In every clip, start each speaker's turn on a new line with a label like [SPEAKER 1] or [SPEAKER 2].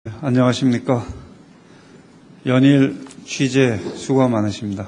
[SPEAKER 1] 안녕하십니까. 연일 취재 수고가 많으십니다.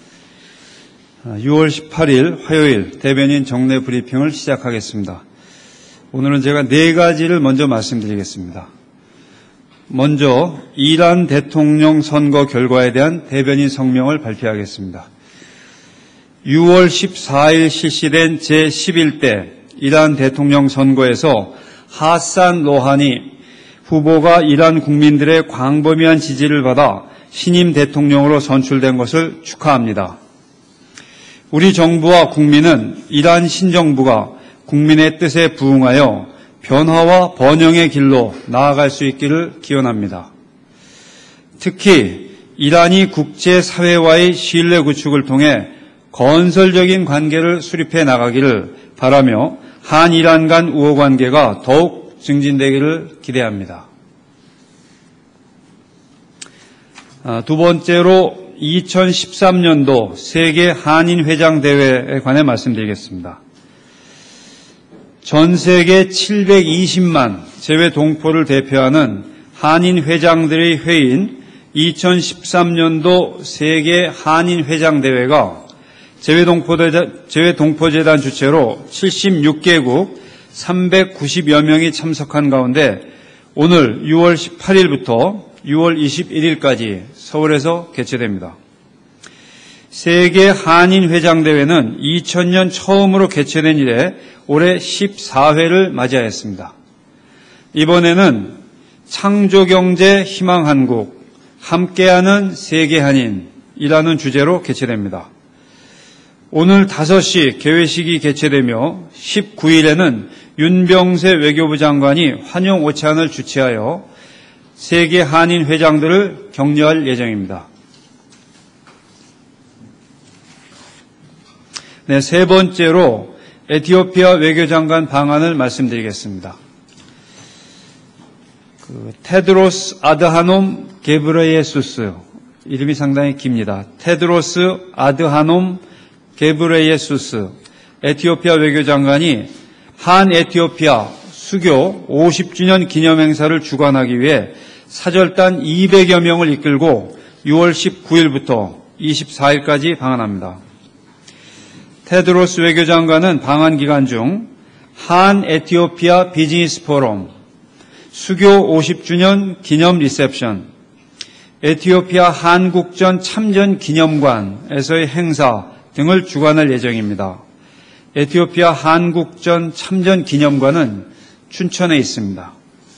[SPEAKER 1] 6월 18일 화요일 대변인 정례 브리핑을 시작하겠습니다. 오늘은 제가 4가지를 먼저 말씀드리겠습니다. 먼저 이란 대통령 선거 결과에 대한 대변인 성명을 발표하겠습니다. 6월 14일 실시된 제11대 이란 대통령 선거에서 하산 로하니 후보가 이란 국민들의 광범위한 지지를 받아 신임 대통령으로 선출된 것을 축하합니다. 우리 정부와 국민은 이란 신정부가 국민의 뜻에 부응하여 변화와 번영의 길로 나아갈 수 있기를 기원합니다. 특히 이란이 국제사회와의 신뢰 구축을 통해 건설적인 관계를 수립해 나가기를 바라며 한이란 간 우호 관계가 더욱 증진되기를 기대합니다. 두 번째로 2013년도 세계 한인회장대회에 관해 말씀드리겠습니다. 전 세계 720만 제외 동포를 대표하는 한인회장들의 회의인 2013년도 세계 한인회장대회가 제외동포재단 주최로 76개국 390여 명이 참석한 가운데 오늘 6월 18일부터 6월 21일까지 서울에서 개최됩니다. 세계 한인회장대회는 2000년 처음으로 개최된 이래 올해 14회를 맞이하였습니다. 이번에는 창조경제 희망한국, 함께하는 세계 한인이라는 주제로 개최됩니다. 오늘 5시 개회식이 개최되며 19일에는 윤병세 외교부 장관이 환영 오찬을 주최하여 세계 한인 회장들을 격려할 예정입니다. 네, 세 번째로 에티오피아 외교장관 방안을 말씀드리겠습니다. 테드로스 아드하놈 게브레예수스, 이름이 상당히 깁니다. 테드로스 아드하놈 게브레예수스 에티오피아 외교장관이 한 에티오피아 수교 50주년 기념행사를 주관하기 위해 사절단 200여 명을 이끌고 6월 19일부터 24일까지 방한합니다. 테드로스 외교장관은 방한 기간 중 한 에티오피아 비즈니스 포럼, 수교 50주년 기념 리셉션, 에티오피아 한국전 참전 기념관에서의 행사 등을 주관할 예정입니다. 에티오피아 한국전 참전 기념관은 춘천에 있습니다.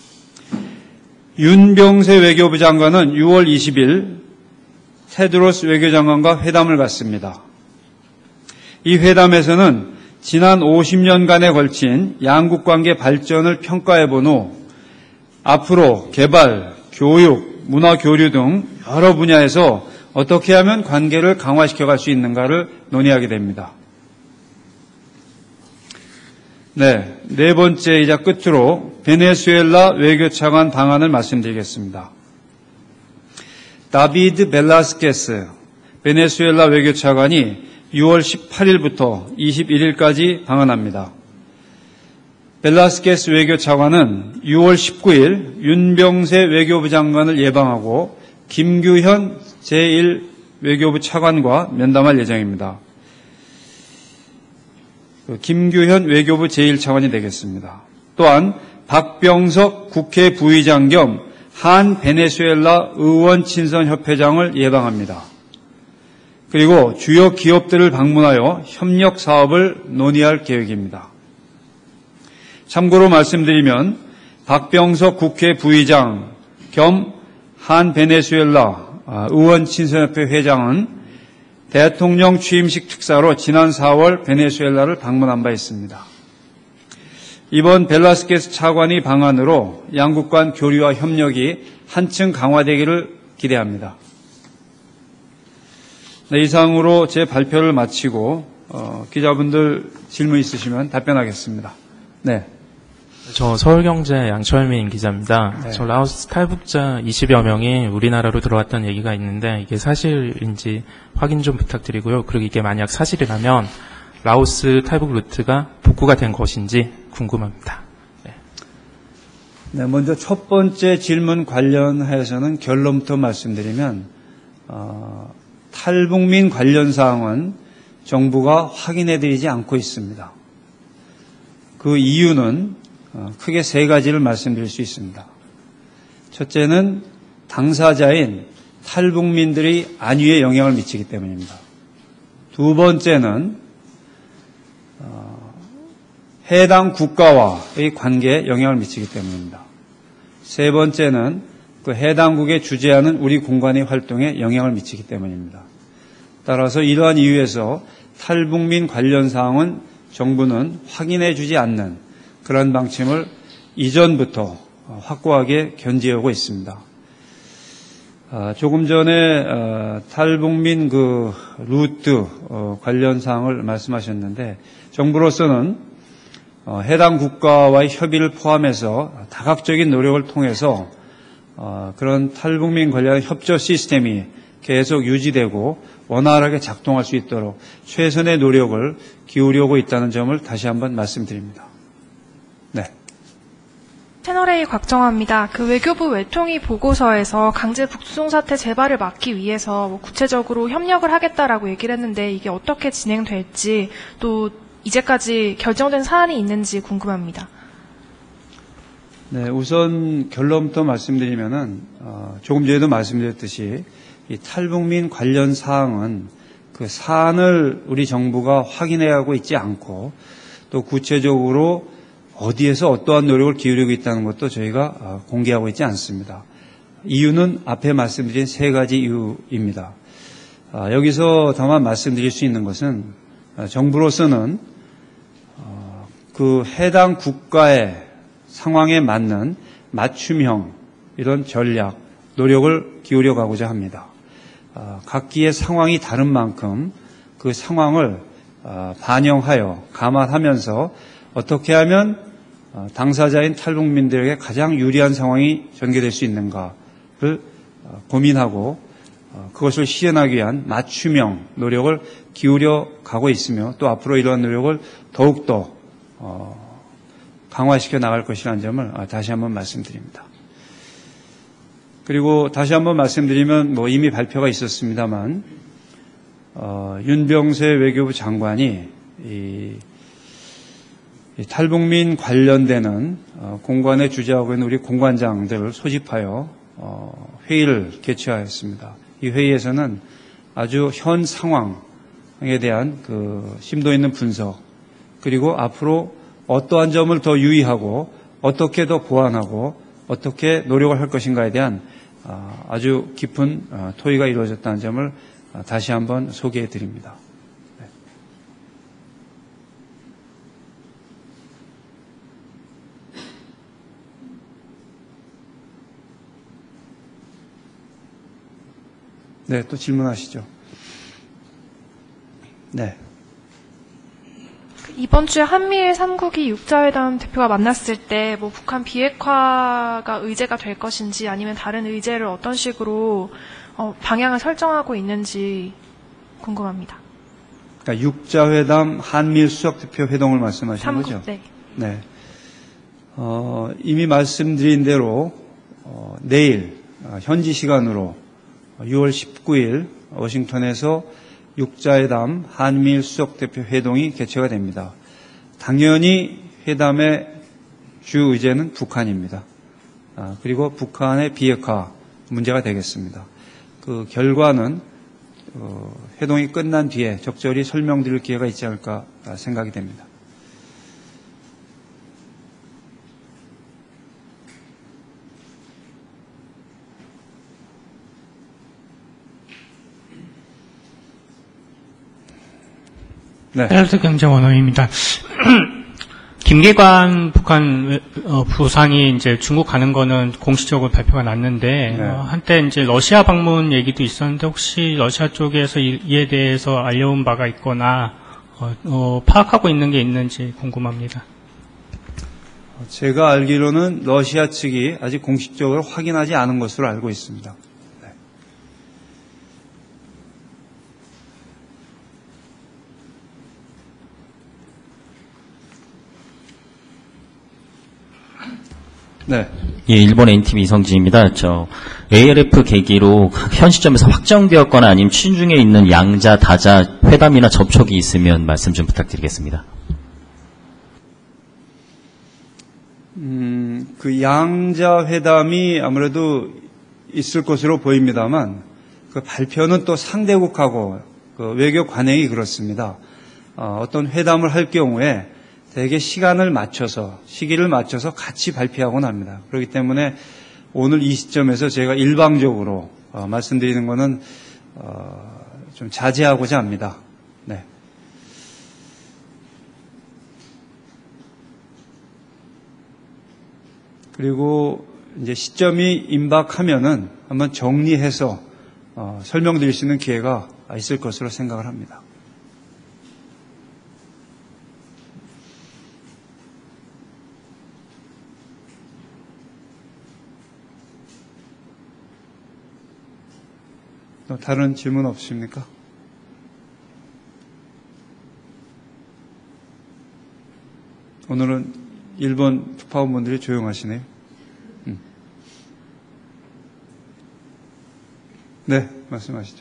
[SPEAKER 1] 윤병세 외교부 장관은 6월 20일 테드로스 외교장관과 회담을 갖습니다. 이 회담에서는 지난 50년간에 걸친 양국 관계 발전을 평가해본 후 앞으로 개발, 교육, 문화 교류 등 여러 분야에서 어떻게 하면 관계를 강화시켜갈 수 있는가를 논의하게 됩니다. 네 번째이자 끝으로 베네수엘라 외교차관 방안을 말씀드리겠습니다. 다비드 벨라스케스 베네수엘라 외교차관이 6월 18일부터 21일까지 방한합니다. 벨라스케스 외교차관은 6월 19일 윤병세 외교부 장관을 예방하고 김규현 제1외교부 차관과 면담할 예정입니다. 김규현 외교부 제1차관이 되겠습니다. 또한 박병석 국회 부의장 겸 한 베네수엘라 의원 친선 협회장을 예방합니다. 그리고 주요 기업들을 방문하여 협력 사업을 논의할 계획입니다. 참고로 말씀드리면 박병석 국회 부의장 겸 한 베네수엘라 의원 친선협회 회장은 대통령 취임식 특사로 지난 4월 베네수엘라를 방문한 바 있습니다. 이번 벨라스케스 차관의 방안으로 양국 간 교류와 협력이 한층 강화되기를 기대합니다. 네, 이상으로 제 발표를 마치고 기자분들 질문 있으시면 답변하겠습니다. 네.
[SPEAKER 2] 저 서울경제 양철민 기자입니다.
[SPEAKER 1] 네.
[SPEAKER 2] 저 라오스 탈북자 20여 명이 우리나라로 들어왔다는 얘기가 있는데 이게 사실인지 확인 좀 부탁드리고요. 그리고 이게 만약 사실이라면 라오스 탈북 루트가 복구가 된 것인지 궁금합니다. 네.
[SPEAKER 1] 네, 먼저 첫 번째 질문 관련해서는 결론부터 말씀드리면 탈북민 관련 사항은 정부가 확인해드리지 않고 있습니다. 그 이유는 크게 세 가지를 말씀드릴 수 있습니다. 첫째는 당사자인 탈북민들의 안위에 영향을 미치기 때문입니다. 두 번째는 해당 국가와의 관계에 영향을 미치기 때문입니다. 세 번째는 그 해당국에 주재하는 우리 공관의 활동에 영향을 미치기 때문입니다. 따라서 이러한 이유에서 탈북민 관련 사항은 정부는 확인해 주지 않는 그런 방침을 이전부터 확고하게 견지하고 있습니다. 조금 전에 탈북민 그 루트 관련 사항을 말씀하셨는데 정부로서는 해당 국가와의 협의를 포함해서 다각적인 노력을 통해서 그런 탈북민 관련 협조 시스템이 계속 유지되고 원활하게 작동할 수 있도록 최선의 노력을 기울이고 있다는 점을 다시 한번 말씀드립니다. 네.
[SPEAKER 3] 채널A 곽정화입니다. 그 외교부 외통위 보고서에서 강제 북송 사태 재발을 막기 위해서 구체적으로 협력을 하겠다라고 얘기를 했는데 이게 어떻게 진행될지 또 이제까지 결정된 사안이 있는지 궁금합니다.
[SPEAKER 1] 네, 우선 결론부터 말씀드리면은 조금 전에도 말씀드렸듯이 이 탈북민 관련 사항은 그 사안을 우리 정부가 확인해하고 있지 않고 또 구체적으로 어디에서 어떠한 노력을 기울이고 있다는 것도 저희가 공개하고 있지 않습니다. 이유는 앞에 말씀드린 세 가지 이유입니다. 여기서 다만 말씀드릴 수 있는 것은 정부로서는 그 해당 국가의 상황에 맞는 맞춤형 이런 전략, 노력을 기울여 가고자 합니다. 각기의 상황이 다른 만큼 그 상황을 반영하여 감안하면서 어떻게 하면 당사자인 탈북민들에게 가장 유리한 상황이 전개될 수 있는가를 고민하고 그것을 실현하기 위한 맞춤형 노력을 기울여 가고 있으며 또 앞으로 이러한 노력을 더욱더 강화시켜 나갈 것이라는 점을 다시 한번 말씀드립니다. 그리고 다시 한번 말씀드리면 이미 발표가 있었습니다만 윤병세 외교부 장관이 이 탈북민 관련되는 공관에 주재하고 있는 우리 공관장들을 소집하여 회의를 개최하였습니다. 이 회의에서는 아주 현 상황에 대한 그 심도 있는 분석 그리고 앞으로 어떠한 점을 더 유의하고 어떻게 더 보완하고 어떻게 노력을 할 것인가에 대한 아주 깊은 토의가 이루어졌다는 점을 다시 한번 소개해 드립니다. 네, 또 질문하시죠. 네.
[SPEAKER 3] 이번 주에 한미일 3국이 육자회담 대표가 만났을 때 북한 비핵화가 의제가 될 것인지 아니면 다른 의제를 어떤 식으로 방향을 설정하고 있는지 궁금합니다.
[SPEAKER 1] 그러니까 육자회담 한미일 수석대표 회동을 말씀하시는
[SPEAKER 3] 3국,
[SPEAKER 1] 거죠?
[SPEAKER 3] 네.
[SPEAKER 1] 네. 이미 말씀드린 대로 내일 현지 시간으로 6월 19일 워싱턴에서 육자회담 한미일 수석대표 회동이 개최가 됩니다. 당연히 회담의 주 의제는 북한입니다. 그리고 북한의 비핵화 문제가 되겠습니다. 그 결과는 회동이 끝난 뒤에 적절히 설명드릴 기회가 있지 않을까 생각이 됩니다. 네.
[SPEAKER 4] 헤럴드 경제원어입니다. 김계관 북한 부상이 이제 중국 가는 거는 공식적으로 발표가 났는데
[SPEAKER 1] 네.
[SPEAKER 4] 한때 이제 러시아 방문 얘기도 있었는데 혹시 러시아 쪽에서 이에 대해서 알려온 바가 있거나 파악하고 있는 게 있는지 궁금합니다.
[SPEAKER 1] 제가 알기로는 러시아 측이 아직 공식적으로 확인하지 않은 것으로 알고 있습니다. 네.
[SPEAKER 5] 예, 일본 NTV 이성진입니다. ALF 계기로 현 시점에서 확정되었거나 아니면 추진 중에 있는 양자, 다자 회담이나 접촉이 있으면 말씀 좀 부탁드리겠습니다.
[SPEAKER 1] 그 양자 회담이 아무래도 있을 것으로 보입니다만 그 발표는 또 상대국하고 그 외교 관행이 그렇습니다. 어떤 회담을 할 경우에 대개 시기를 맞춰서 같이 발표하곤 합니다. 그렇기 때문에 오늘 이 시점에서 제가 일방적으로 말씀드리는 것은 좀 자제하고자 합니다. 네. 그리고 이제 시점이 임박하면은 한번 정리해서 설명드릴 수 있는 기회가 있을 것으로 생각을 합니다. 다른 질문 없으십니까? 오늘은 일본 특파원분들이 조용하시네요. 네, 말씀하시죠.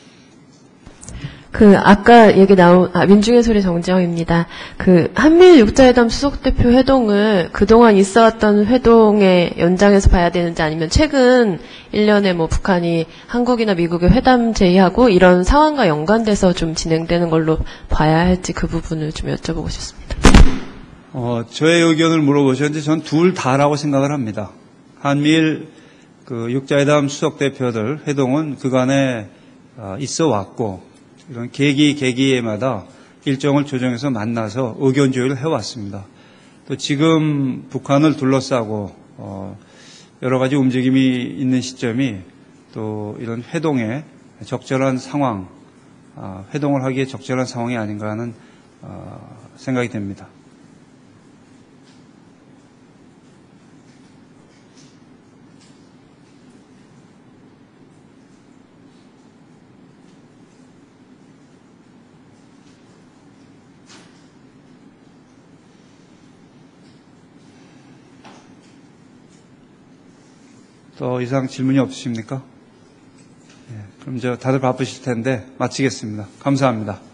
[SPEAKER 6] 아까 얘기 나온, 민중의 소리 정지영입니다. 한미일 육자회담 수석대표 회동을 그동안 있어왔던 회동의 연장해서 봐야 되는지 아니면 최근 1년에 북한이 한국이나 미국에 회담 제의하고 이런 상황과 연관돼서 좀 진행되는 걸로 봐야 할지 그 부분을 좀 여쭤보고 싶습니다.
[SPEAKER 1] 저의 의견을 물어보셨는데 전 둘 다라고 생각을 합니다. 한미일 육자회담 수석대표들 회동은 그간에 있어 왔고 이런 계기마다 일정을 조정해서 만나서 의견 조율을 해왔습니다. 또 지금 북한을 둘러싸고 여러 가지 움직임이 있는 시점이 또 이런 회동에 적절한 상황, 회동을 하기에 적절한 상황이 아닌가 하는 생각이 됩니다. 더 이상 질문이 없으십니까? 네, 그럼 다들 바쁘실 텐데 마치겠습니다. 감사합니다.